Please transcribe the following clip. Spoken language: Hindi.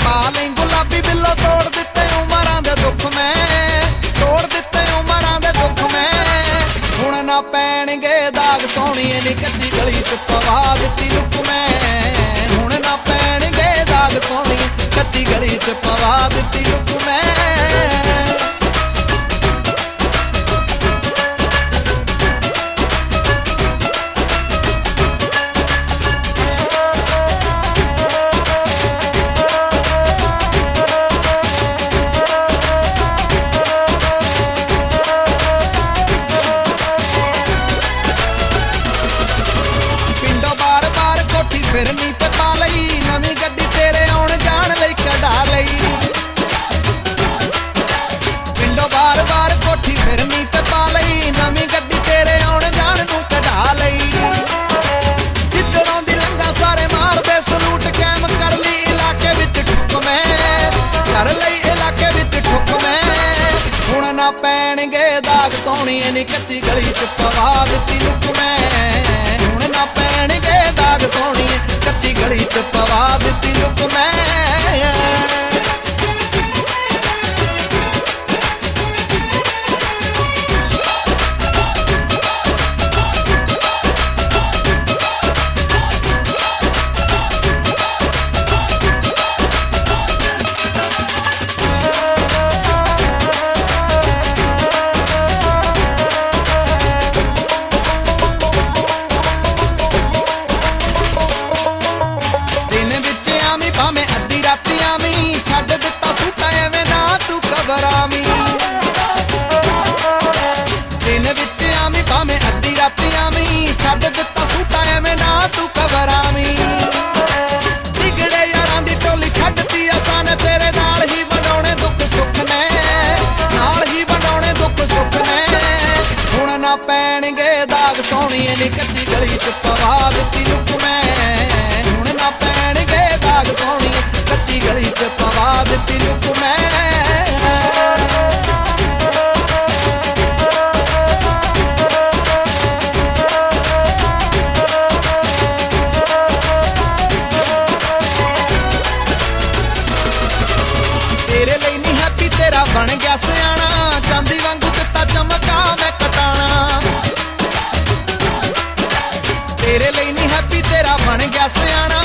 पा लई गुलाबी बिल्लो तोड़ दिते उमरां दे दुख मैं, तोड़ दिते उमरां दे दुख मैं। हुण ना पैणगे दाग सोहणीए नी कच्ची गली च पवा दित्ती लुक मैं। हुण ना पैणगे दाग सोहणीए कच्ची गली च पवा दित्ती लुक मैं। फिरनी ते पा लई नवीं गड्डी तेरे आउण जाण लई कढा लई। पिंडों बार बार कोठी फिरनी ते पा लई नवीं गड्डी तेरे आउण जाण नूं कढा लई। जिद्धरों दी लंघा सारे मारदे सलूट कैम कर लई इलाके विच ठुक मैं, कर लई इलाके विच ठुक मैं। हुण ना पैणगे दाग सोहणीए नी कच्ची गली च पवा दित्ती लुक मैं। हुण ना पैणगे दाग सोहणीए कच्ची गली च पवा दित्ती लुक मैं। छड्ड दित्ता सूटा एवें ना तू घबरावी। जिगड़े यारां दी टोली छड्डती असां ने तेरे नाल ही वंडाउणे दुख सुख ने, नाल ही वंडाउणे दुख सुख ने। हुण ना पैणगे दाग सोहणीए नी कच्ची गली च पवा दित्ती लुक मैं। हुण ना पैणगे दाग सोहणीए कच्ची गली च पवा दित्ती लुक मैं। बन गया सियाणा चांदी वांगू दिता चमका मैं कटाना। तेरे लिए नहीं हैप्पी तेरा बन गया सियाणा